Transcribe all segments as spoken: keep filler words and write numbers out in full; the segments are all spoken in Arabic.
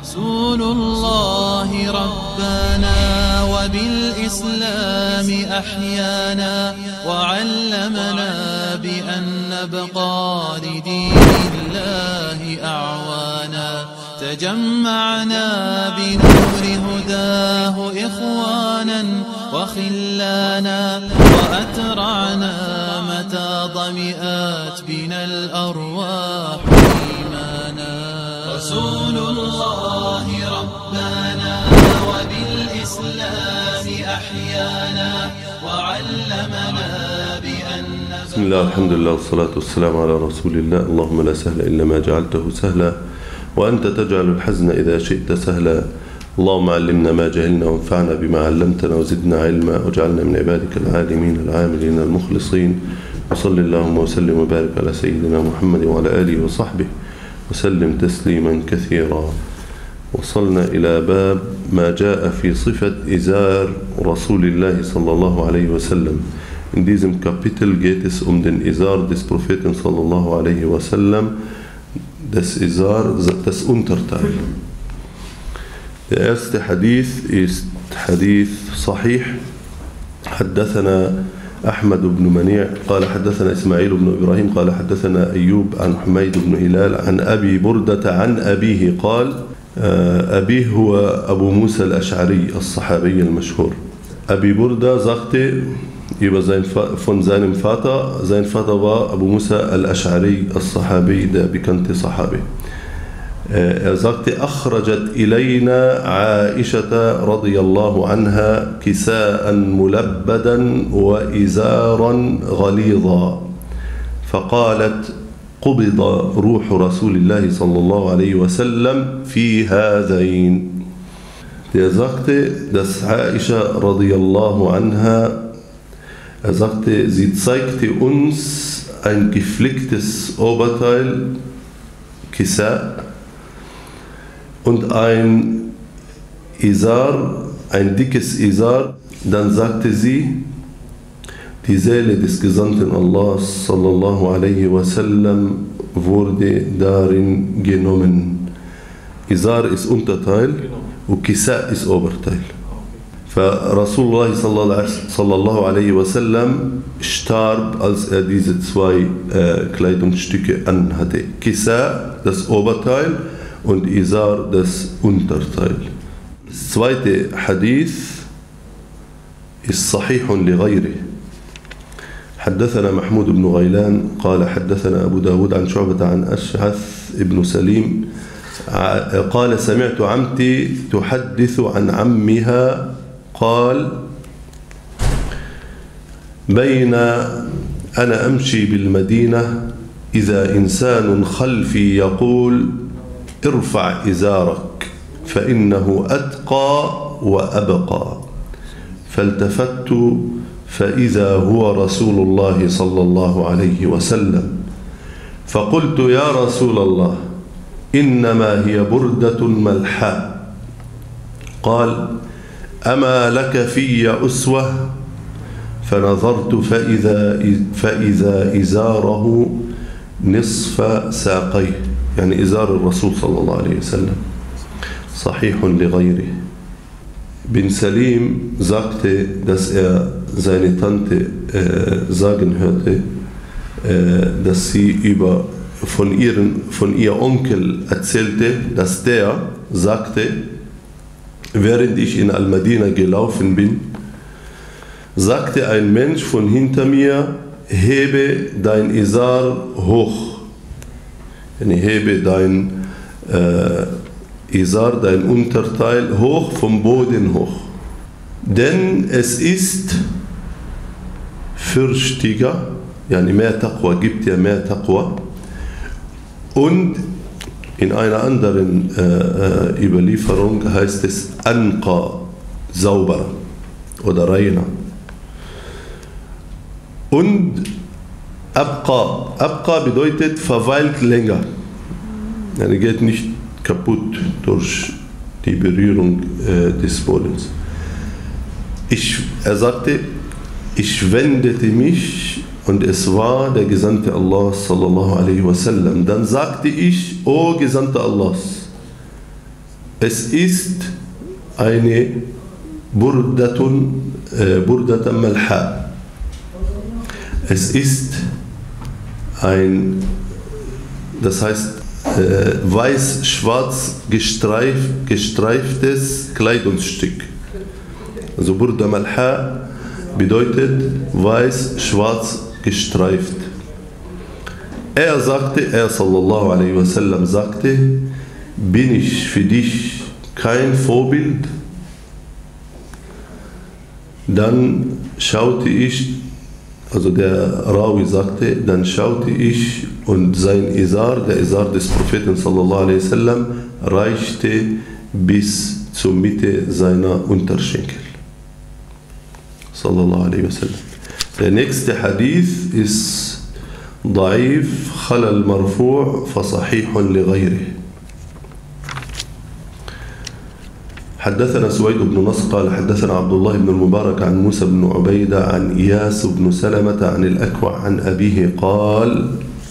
رسول الله ربنا وبالإسلام أحيانا وعلمنا بأن نبقى لدين الله أعوانا تجمعنا بنور هداه إخوانا وخلانا وأترعنا متى ضمئات بنا الأرواح إيمانا رسول الله ربنا وبالإسلام أحيانا وعلمنا بأن بسم الله الحمد لله والصلاة والسلام على رسول الله. اللهم لا سهل إلا ما جعلته سهلا وأنت تجعل الحزن إذا شئت سهلا. اللهم علمنا ما جهلنا وانفعنا بما علمتنا وزدنا علما واجعلنا من عبادك العالمين العاملين المخلصين. وصل اللهم وسلم وبارك على سيدنا محمد وعلى آله وصحبه وسلم تسليما كثيرا. وصلنا إلى باب ما جاء في صفة إزار رسول الله صلى الله عليه wasallam. In diesem Kapitel geht es um den Izar des Propheten sallallahu alaihi wasallam, das Izar, das Unterteil. Der erste Hadith ist Hadith Sahih. حدثنا أحمد بن منيع قال حدثنا إسماعيل بن إبراهيم قال حدثنا أيوب عن حميد بن هلال عن أبي بردة عن أبيه قال أبيه هو أبو موسى الأشعري الصحابي المشهور. Abi Burda sagte über sein, von seinem Vater, sein Vater war Abu Musa al-Ash'ari, al-Sahabi, der bekannte Sahabi. Er sagte, أخرجت إلينا عائشة رضي الله عنها كساء ملبدا وإزارا غليظا فقالت قبض روح رسول الله صلى الله عليه وسلم في هذين. Der sagte, dass Aisha radiyallahu anha, er sagte, sie zeigte uns ein geflicktes Oberteil, Kisa, und ein Izar, ein dickes Izar. Dann sagte sie, die Seele des Gesandten Allah sallallahu alaihi wasallam wurde darin genommen. Izar ist Unterteil und Kisa ist Oberteil. Rasulullah sallallahu alaihi wasallam starb, als er diese zwei äh, Kleidungsstücke anhatte. Kisa, das Oberteil, und Izar, das Unterteil. Das zweite Hadith ist Sahih لغيره. حدثنا محمود بن غيلان قال حدثنا أبو داود عن شعبة عن أشعث بن سليم قال سمعت عمتي تحدث عن عمها قال بين أنا أمشي بالمدينة إذا إنسان خلفي يقول ارفع إزارك فإنه أتقى وأبقى فالتفت فإذا هو رسول الله صلى الله عليه وسلم فقلت يا رسول الله إنما هي بردة ملحاء قال أما لك في أسوة فنظرت فإذا, فإذا إزاره نصف ساقيه يعني إزار الرسول صلى الله عليه وسلم. صحيح لغيره. Bin Salim sagte, dass er seine Tante äh, sagen hörte, äh, dass sie über, von, ihren, von ihr Onkel erzählte, dass der sagte, während ich in Al-Madina gelaufen bin, sagte ein Mensch von hinter mir, hebe dein Izar hoch. Yani hebe dein äh, Izar, dein Unterteil hoch, vom Boden hoch. Denn es ist fürchtiger, yani mehr Taqwa, gibt ja mehr Taqwa. Und in einer anderen äh, Überlieferung heißt es Anqa, sauber oder reiner. Und Abqa, Abqa bedeutet verweilt länger. Er geht nicht kaputt durch die Berührung äh, des Bodens. Ich, er sagte, ich wendete mich und es war der Gesandte Allah sallallahu alaihi wasallam. Dann sagte ich, o Gesandter Allahs, es ist eine Burdatun, äh, Burdatan Malha. Es ist ein, das heißt, äh, weiß-schwarz gestreif, gestreiftes Kleidungsstück. Also Burda Malha bedeutet weiß-schwarz gestreift. Er sagte, er sallallahu alaihi wasallam sagte, bin ich für dich kein Vorbild? Dann schaute ich, also der Rawi sagte, dann schaute ich und sein Izar, der Izar des Propheten sallallahu alaihi wasallam, reichte bis zur Mitte seiner Unterschenkel. Sallallahu alaihi wasallam. Der nächste Hadith ist ضعيف خلى المرفوع فصحيح لغيره. حدثنا سويد بن نصر قال حدثنا عبد الله بن المبارك عن موسى بن عبيدة عن إياس بن سلمة عن الأكوع عن أبيه قال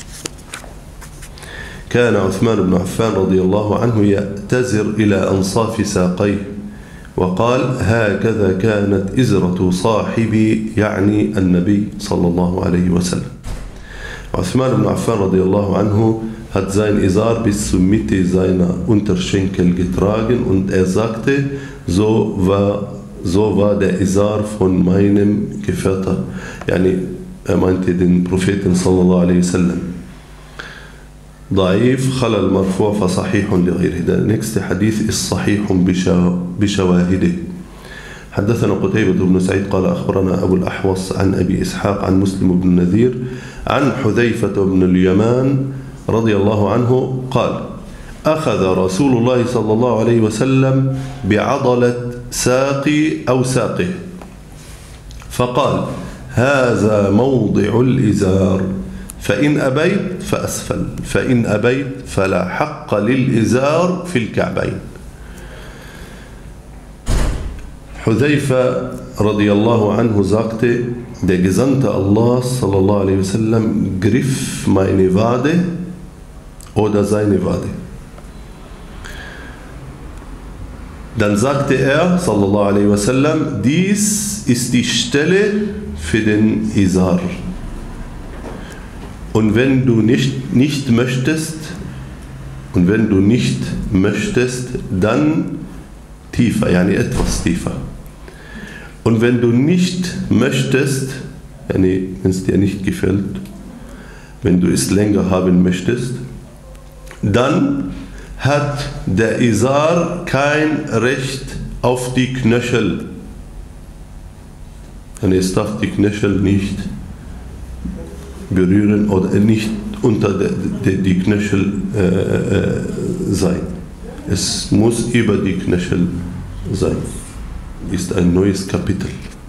كان عثمان بن عفان رضي الله عنه يأتزر إلى أنصاف ساقيه وقال هكذا كانت إزرة صاحبي يعني النبي صلى الله عليه وسلم. Uthman ibn Affan radiallahu anhu hat sein Izar bis zur Mitte seiner Unterschenkel getragen und er sagte, so war, so war der Izar von meinem Gefährten. Yani, er meinte den Propheten sallallahu alaihi wasallam. ضعيف خلى المرفوع فصحيح لغيره. Der nächste Hadith ist صحيح بشواهده. حدثنا قتيبة بن سعيد قال أخبرنا أبو الأحوص عن أبي إسحاق عن مسلم بن نذير عن حذيفة بن اليمان رضي الله عنه قال أخذ رسول الله صلى الله عليه وسلم بعضلة ساقي أو ساقه فقال هذا موضع الإزار فإن أبيت فأسفل فإن أبيت فلا حق للإزار في الكعبين. Hudhaifa radiallahu anhu sagte, der Gesandte Allah sallallahu alaihi wasallam griff meine Wade oder seine Wade. Dann sagte er sallallahu alaihi wasallam, dies ist die Stelle für den Izar. Und wenn du nicht, nicht möchtest, und wenn du nicht möchtest, dann tiefer, yani etwas tiefer. Und wenn du nicht möchtest, yani wenn es dir nicht gefällt, wenn du es länger haben möchtest, dann hat der Izar kein Recht auf die Knöchel. Yani es darf die Knöchel nicht berühren oder nicht unter die, die, die Knöchel äh, äh, sein. Es muss über die Knöchel sein. Ist ein neues Kapitel.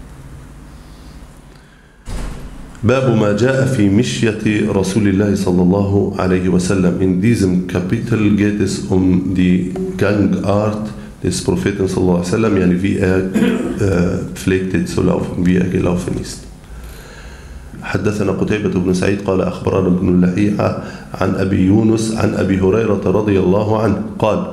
Babu ma jaa fi mishyati Rasulillah sallallahu alaihi wasallam. In diesem Kapitel geht es um die Gangart des Propheten sallallahu alaihi wasallam, yani wie er äh, pflegte zu laufen, wie er gelaufen ist. حدثنا قتيبة بن سعيد قال أخبرنا ابن اللهيعة عن أبي يونس عن أبي هريرة رضي الله عنه قال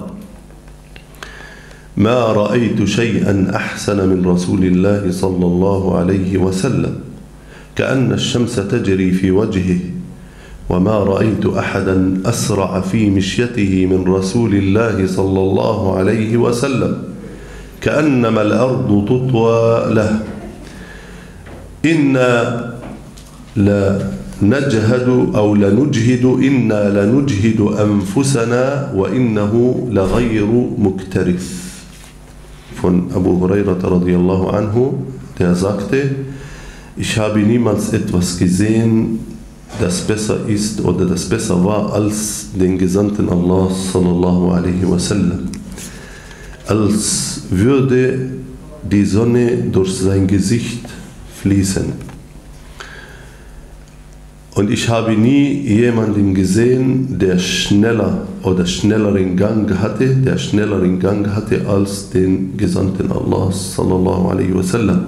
ما رأيت شيئا أحسن من رسول الله صلى الله عليه وسلم كأن الشمس تجري في وجهه وما رأيت أحدا أسرع في مشيته من رسول الله صلى الله عليه وسلم كأنما الأرض تطوى له إنا لا نجهد أو لنجهد إنا لنجهد أنفسنا وإنه لغير مكترث. Von Abu Hurairah radiallahu anhu, der sagte, ich habe niemals etwas gesehen, das besser ist oder das besser war als den Gesandten Allah sallallahu alaihi wasallam. Als würde die Sonne durch sein Gesicht fließen. Und ich habe nie jemanden gesehen, der schneller oder schnelleren Gang hatte, der schnelleren Gang hatte als den Gesandten Allah sallallahu alaihi wasallam.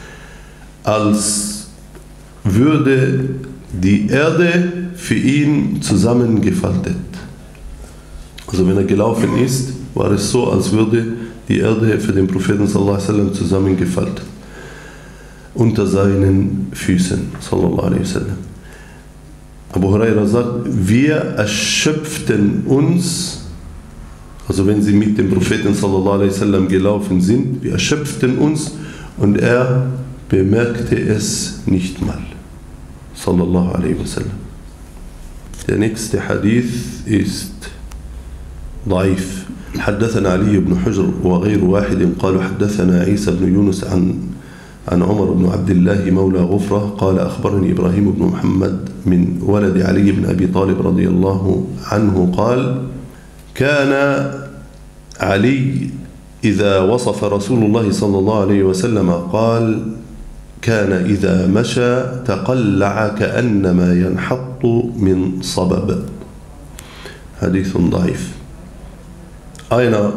Als würde die Erde für ihn zusammengefaltet. Also wenn er gelaufen ist, war es so, als würde die Erde für den Propheten sallallahu alaihi wasallam zusammengefaltet unter seinen Füßen sallallahu alaihi wasallam. Abu Huraira sagt, wir erschöpften uns, also wenn sie mit dem Propheten sallallahu alaihi wasallam gelaufen sind, wir erschöpften uns und er bemerkte es nicht mal sallallahu alaihi wasallam. Der nächste Hadith ist ضعيف. حدثنا علي بن حجر وغير واحد قالوا حدثنا عيسى بن يونس عن عن عمر بن عبد الله مولى غفرة قال أخبرني إبراهيم بن محمد من ولد علي بن أبي طالب رضي الله عنه قال كان علي إذا وصف رسول الله صلى الله عليه وسلم قال كان إذا مشى تقلع كأنما ينحط من صبب. حديث ضعيف. Einer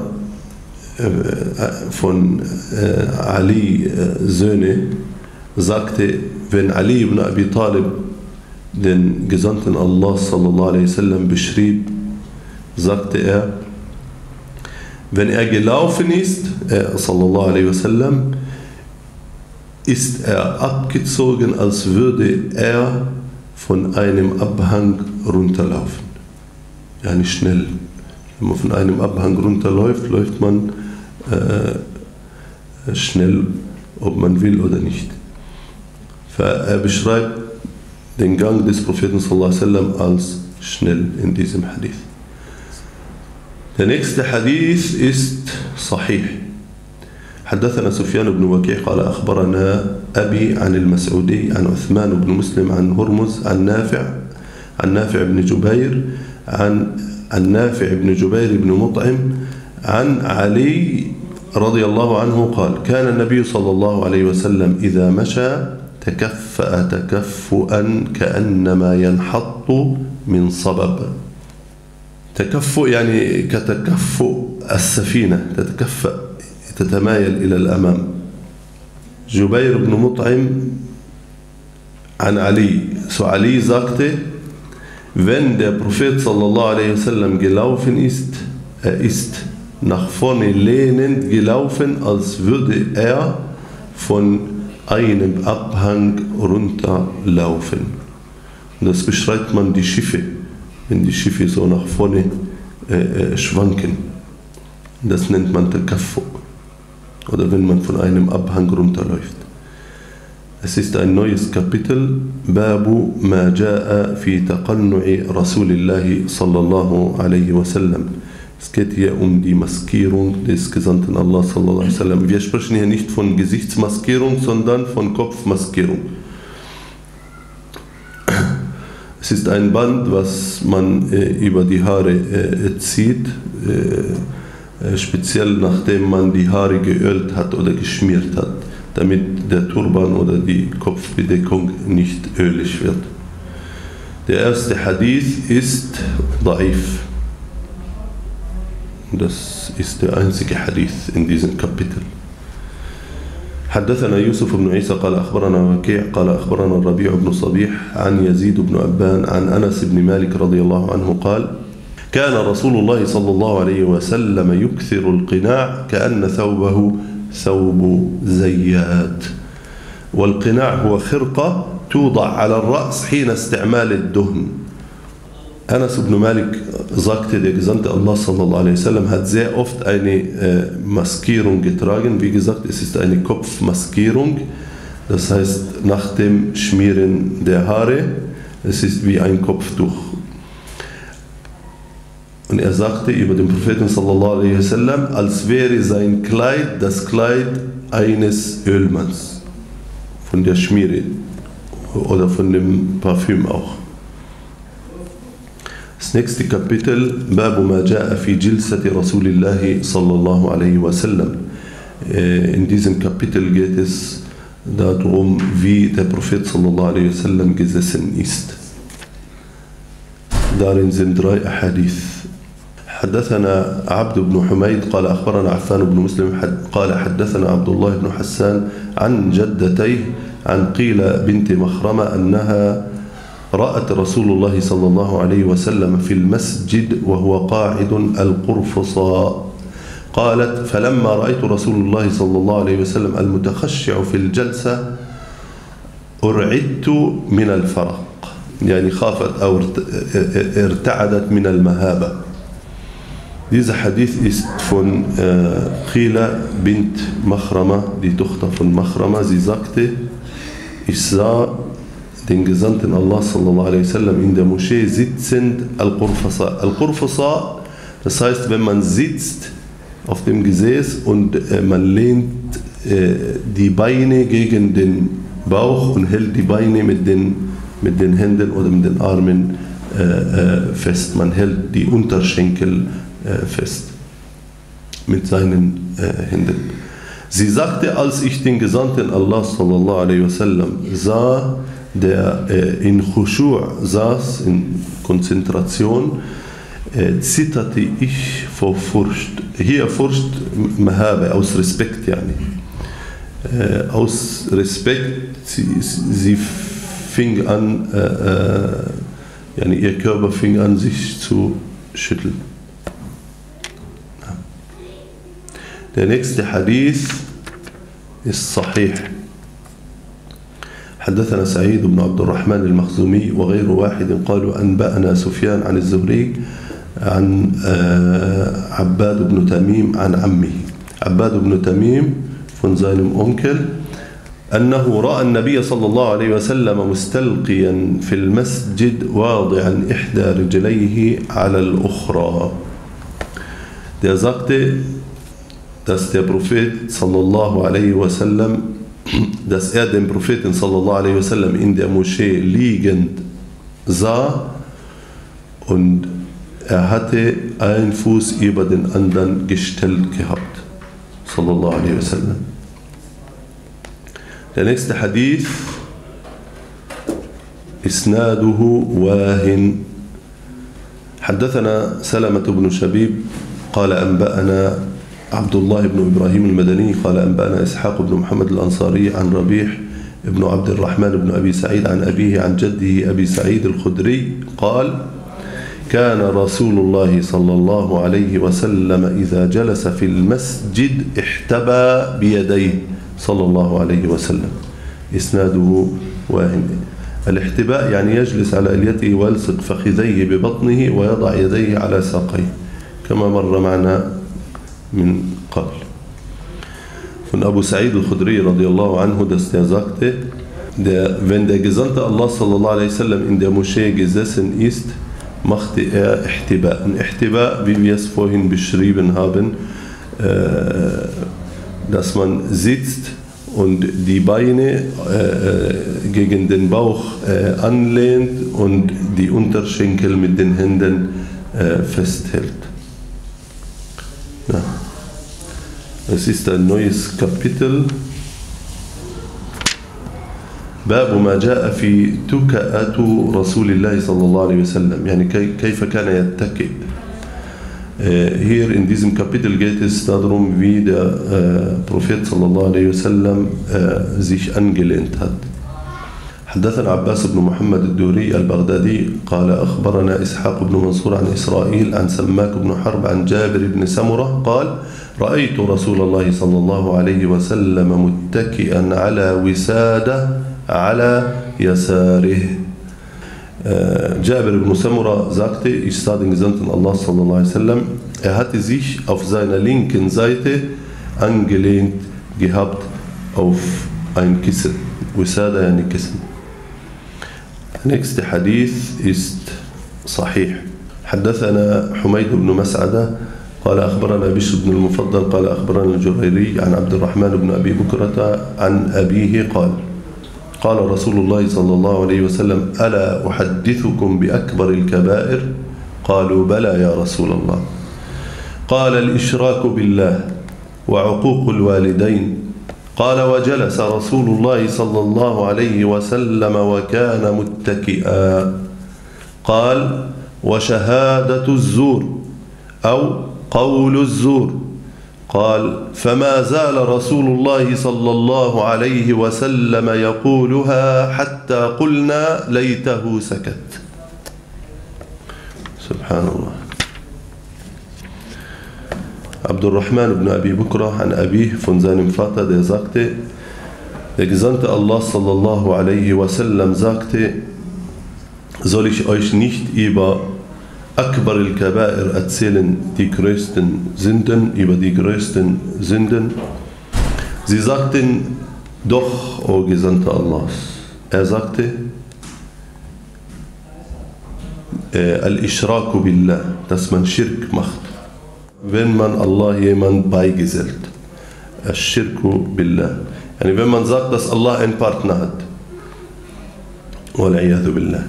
von Ali Söhne sagte, wenn Ali ibn Abi Talib den Gesandten Allah sallallahu alaihi wasallam beschrieb, sagte er, wenn er gelaufen ist, er sallallahu alaihi wasallam, ist er abgezogen, als würde er von einem Abhang runterlaufen. Ja, nicht schnell. Wenn man von einem Abhang runterläuft, läuft man äh, schnell, ob man will oder nicht. Er beschreibt den Gang des Propheten sallallahu alaihi wasallam als schnell in diesem Hadith. Der nächste Hadith ist Sahih. حدثنا سفيان بن وكيع قال أخبرنا أبي عن المسعودي عن عثمان بن مسلم عن هرمز عن نافع عن نافع بن جبير عن عن نافع بن جبير بن مطعم عن علي رضي الله عنه قال كان النبي صلى الله عليه وسلم إذا مشى تكفأ تكفؤا كأنما ينحط من صبب. تكفؤ يعني كتكفؤ السفينة، تتكفأ تتمايل إلى الأمام. جبير بن مطعم عن علي. So Ali sagte, wenn der Prophet sallallahu alaihi wasallam gelaufen ist, er ist nach vorne lehnend gelaufen, als würde er von einem Abhang runterlaufen. Und das beschreibt man die Schiffe, wenn die Schiffe so nach vorne äh, schwanken. Das nennt man Takaffu. Oder wenn man von einem Abhang runterläuft. Es ist ein neues Kapitel, Babu ma jaa fi taqannu'i Rasulillahi sallallahu alaihi wasallam. Es geht hier um die Maskierung des Gesandten Allah sallallahu alaihi wasallam. Wir sprechen hier nicht von Gesichtsmaskierung, sondern von Kopfmaskierung. Es ist ein Band, was man äh, über die Haare äh, zieht, äh, speziell nachdem man die Haare geölt hat oder geschmiert hat, damit der Turban oder die Kopfbedeckung nicht ölig wird. Der erste Hadith ist Da'if. Das ist der einzige Hadith in diesem Kapitel. حدثنا يوسف بن عيسى قال أخبرنا وكيع قال أخبرنا الربيع بن صبيح عن يزيد بن أبان عن أنس بن مالك رضي الله عنه قال كان رسول الله صلى الله عليه وسلم يكثر القناع كأن ثوبه ثوب زيات. والقناع هو خرقة توضع على الرأس حين استعمال الدهن. Anas ibn Malik sagte, der Gesandte Allah sallallahu alaihi wasallam hat sehr oft eine äh, Maskierung getragen. Wie gesagt, es ist eine Kopfmaskierung. Das heißt, nach dem Schmieren der Haare, es ist wie ein Kopftuch. Und er sagte über den Propheten sallallahu alaihi wasallam, als wäre sein Kleid das Kleid eines Ölmanns. Von der Schmiere oder von dem Parfüm auch. Das nächste Kapitel, Babu ma jaa fi jilsati Rasulillahi sallallahu alaihi wasallam. In diesem Kapitel geht es darum, wie der Prophet sallallahu alaihi wasallam gesessen ist. Darin sind drei Hadith. حدثنا عبد بن حميد قال أخبرنا عفان بن مسلم قال حدثنا عبد الله بن حسان عن جدتيه عن قيل بنت مخرمة أنها رأت رسول الله صلى الله عليه وسلم في المسجد وهو قاعد القرفصاء قالت فلما رأيت رسول الله صلى الله عليه وسلم المتخشع في الجلسة أرعدت من الفرق، يعني خافت أو ارتعدت من المهابة. Dieser Hadith ist von äh, Khila bint Makhrama, die Tochter von Makhrama. Sie sagte, ich sah den Gesandten Allah sallallahu alaihi wasallam in der Moschee sitzend Al-Qurfasa. Al-Qurfasa, das heißt, wenn man sitzt auf dem Gesäß und äh, man lehnt äh, die Beine gegen den Bauch und hält die Beine mit den, mit den Händen oder mit den Armen äh, äh, fest. Man hält die Unterschenkel äh, fest mit seinen äh, Händen. Sie sagte, als ich den Gesandten Allah sallallahu alaihi wasallam sah, der äh, in Khushu' saß, in Konzentration, äh, zitterte ich vor Furcht. Hier Furcht, Mahabe, aus Respekt, yani. Äh, aus Respekt, sie, sie fing an, äh, äh, yani ihr Körper fing an, sich zu schütteln. Der nächste Hadith ist Sahih. حدثنا سعيد بن عبد الرحمن المخزومي وغير واحد قالوا أنبأنا سفيان عن الزهري عن عباد بن تميم عن عمه. عباد بن تميم von seinem Onkel أنه رأى النبي صلى الله عليه وسلم مستلقيا في المسجد واضعا إحدى رجليه على الأخرى. Der sagte, dass der Prophet sallallahu alaihi wasallam, dass er den Propheten sallallahu alaihi wasallam in der Moschee liegend sah und er hatte einen Fuß über den anderen gestellt gehabt. Sallallahu alaihi wasallam. Der nächste Hadith, Isnaduhu wahin. حدثنا سلمة بن شبيب قال أنبأنا عبد الله بن إبراهيم المدني قال أنبأنا إسحاق بن محمد الأنصاري عن ربيح بن عبد الرحمن بن أبي سعيد عن أبيه عن جده أبي سعيد الخدري قال كان رسول الله صلى الله عليه وسلم إذا جلس في المسجد احتبى بيديه صلى الله عليه وسلم. إسناده واهن. الاحتباء يعني يجلس على إليته ويلصق فخذيه ببطنه ويضع يديه على ساقيه كما مر معنا من قبل. Von Abu Sa'id al-Khudri radiallahu anhu, dass der sagte, der, wenn der Gesandte Allah sallallahu alaihi wasallam in der Moschee gesessen ist, machte er Ihtiba. Und Ihtiba, wie wir es vorhin beschrieben haben, äh, dass man sitzt und die Beine äh, gegen den Bauch äh, anlehnt und die Unterschenkel mit den Händen äh, festhält. Ja. Es ist ein neues Kapitel. باب ما جاء في تكأة رسول الله صلى الله عليه وسلم, يعني كيف كان يتكئ. Hier in diesem Kapitel geht es darum, wie der äh, Prophet صلى الله عليه وسلم äh, sich angelehnt hat. حدثنا عباس بن محمد الدوري البغدادي قال أخبرنا إسحاق بن منصور عن إسرائيل عن سماك بن حرب عن جابر بن سمرة قال رأيت رسول الله صلى الله عليه وسلم متكئا على وسادة على يساره. Jabir ibn Samura sagte, ich sah den Gesandten Allah sallallahu alaihi wasallam, er hatte sich auf seiner linken Seite angelehnt gehabt auf ein Kissen. Wisada, yani Kissen. Der nächste Hadith ist Sahih. حدثنا حميد بن مسعدة قال أخبرنا بشر بن المفضل قال أخبرنا الجريري عن عبد الرحمن بن أبي بكرة عن أبيه قال قال رسول الله صلى الله عليه وسلم ألا أحدثكم بأكبر الكبائر قالوا بلى يا رسول الله قال الإشراك بالله وعقوق الوالدين قال وجلس رسول الله صلى الله عليه وسلم وكان متكئا قال وشهادة الزور أو قول الزور قال فما زال رسول الله صلى الله عليه وسلم يقولها حتى قلنا ليته سكت. سبحان الله. Abdurrahman ibn Abi Bukrah an Abi, von seinem Vater, der sagte, der Gesandte Allah sallallahu alaihi wasallam sagte, soll ich euch nicht über Akbar al-Kaba'ir erzählen, die größten Sünden, über die größten Sünden? Sie sagten, doch, o Gesandter Allahs. Er sagte, äh, Al-Ishraku billah, dass man Schirk macht, wenn man Allah jemand beigesellt. Al-Shirku billah. Yani wenn man sagt, dass Allah einen Partner hat. Wal-Iyadhu billah.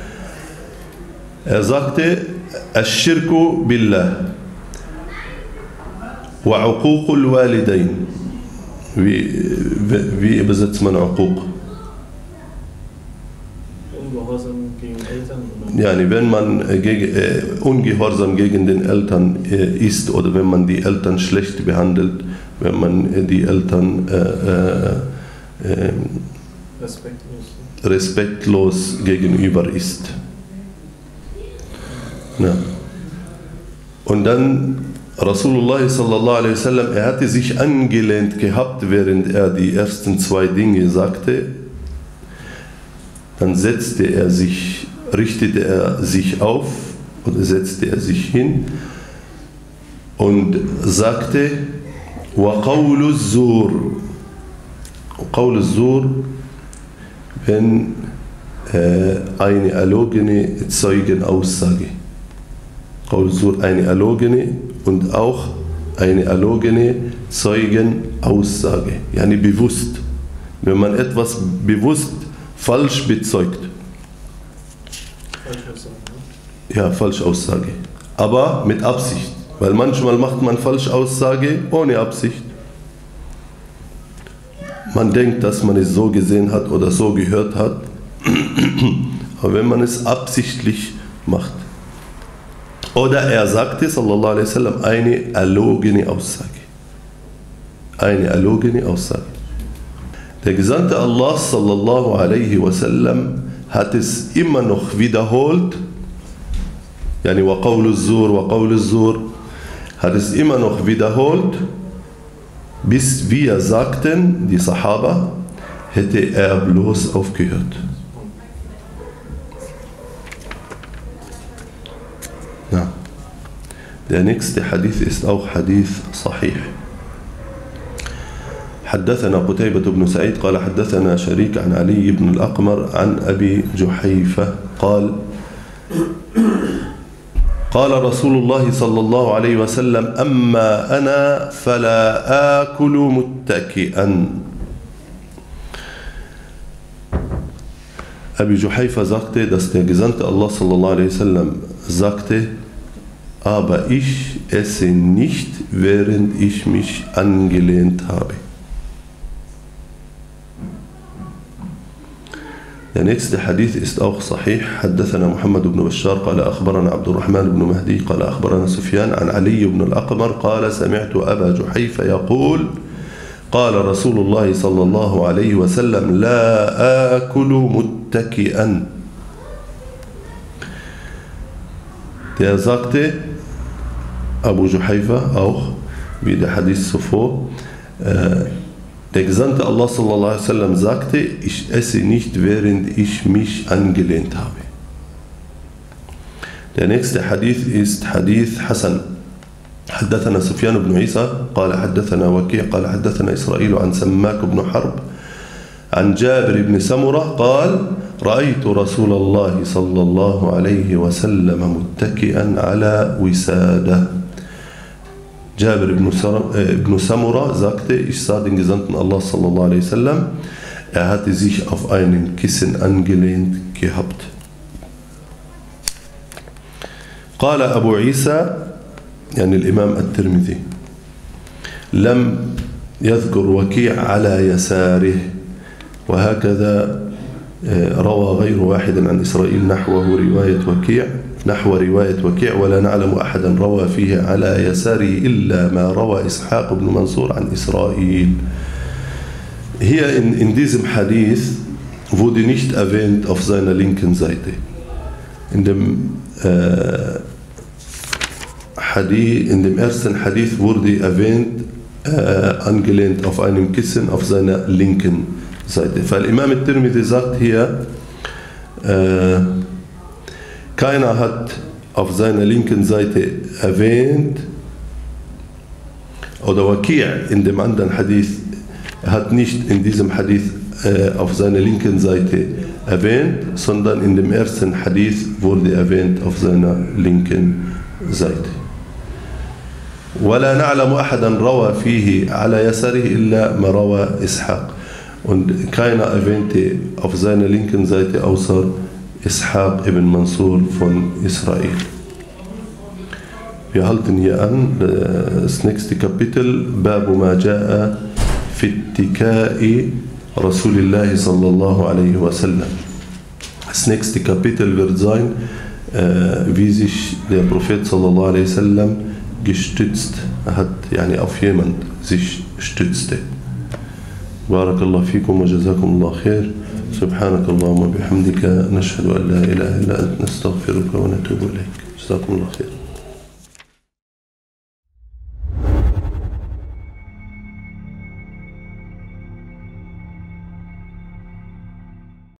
Er sagte, Al-Shirku billah wa uququl walidain. Wie, wie übersetzt man Uquq? Ungehorsam gegen Eltern? Ja, wenn man gegen, äh, ungehorsam gegen den Eltern äh, ist oder wenn man die Eltern schlecht behandelt, wenn man äh, die Eltern äh, äh, äh, Respektlos. respektlos gegenüber ist. Ja. Und dann Rasulullah sallallahu alaihi wasallam, er hatte sich angelehnt gehabt, während er die ersten zwei Dinge sagte. Dann setzte er sich, richtete er sich auf oder setzte er sich hin und sagte, wa qawlu zur. Qawlu zur, wenn äh, eine erlogene Zeugenaussage. Qawlu zur, eine erlogene und auch eine erlogene Zeugenaussage. Yani bewusst. Wenn man etwas bewusst falsch bezeugt. Falschaussage. Ja, Falschaussage. Aber mit Absicht. Weil manchmal macht man Falschaussage ohne Absicht. Man denkt, dass man es so gesehen hat oder so gehört hat. Aber wenn man es absichtlich macht. Oder er sagte, sallallahu alaihi wasallam, eine erlogene Aussage. Eine erlogene Aussage. Der Gesandte Allah, sallallahu alaihi wasallam, hat es immer noch wiederholt, yani wa qawlu zur, wa qawlu zur, hat es immer noch wiederholt, bis wir sagten, die Sahaba, hätte er bloß aufgehört. Ja. Der nächste Hadith ist auch Hadith Sahih. حدثنا قتيبة بن سعيد قال حدثنا شريك عن علي بن الأقمر عن أبي جحيفة قال قال رسول الله صلى الله عليه وسلم أما أنا فلا آكل متكئا. Abi Juhayfa sagte, dass der Gesandte Allah sallallahu alaihi wasallam sagte, aber ich esse nicht, während ich mich angelehnt habe. Der nächste Hadith ist auch Sahih. حدثنا محمد بن بشار قال أخبرنا عبد الرحمن بن مهدي قال أخبرنا سفيان عن علي بن الأقمر قال سمعت أبا جحيفة يقول قال رسول الله صلى الله عليه وسلم لا آكل متكئا. Der sagte, Abu Juhayfa auch, wie der Hadith zuvor, äh, der Gesandte Allah sallallahu alaihi wasallam sagte, ich esse nicht, während ich mich angelehnt habe. Der nächste Hadith ist Hadith Hasan. حدثنا سفيان بن عيسى قال حدثنا وكيع قال حدثنا إسرائيل عن سماك بن حرب عن جابر بن سمرة قال رأيت رسول الله صلى الله عليه وسلم متكئا على وسادة. Jabir ibn Samura sagte, ich sah den Gesandten Allah sallallahu alaihi wasallam, er hatte sich auf einen Kissen angelehnt gehabt. قال أبو عيسى يعني الإمام الترمذي لم يذكر وكيع على يساره وهكذا روى غير واحد عن إسرائيل نحوه رواية وكيع نحو رواية وكيع ولا نعلم أحدا روى فيه على يساره إلا ما روى إسحاق بن منصور عن إسرائيل. Hier in, in diesem Hadith wurde nicht erwähnt auf seiner linken Seite. In dem äh, Hadith, in dem ersten Hadith wurde erwähnt, äh, angelehnt auf einem Kissen auf seiner linken Seite. Weil Imam al-Tirmidhi sagt hier, äh, keiner hat auf seiner linken Seite erwähnt, oder Waki' in dem anderen Hadith hat nicht in diesem Hadith äh, auf seiner linken Seite erwähnt, sondern in dem ersten Hadith wurde erwähnt auf seiner linken Seite. ولا نعلم أحدا روى فيه على يساره إلا ما روى إسحاق. Und keiner erwähnte auf seiner linken Seite außer Ishaq ibn Mansur von Israel. Wir halten hier an, das nächste Kapitel, Babu ma ja'a fi ittikai Rasulillahi sallallahu alaihi wasallam. Das nächste Kapitel wird sein, wie sich der Prophet sallallahu alaihi wasallam gestützt hat, yani auf jemand sich stützte. بارك الله فيكم وجزاكم الله خير. سبحانك اللهم وبحمدك نشهد أن لا إله إلا أنت نستغفرك ونتوب إليك. جزاكم الله خير.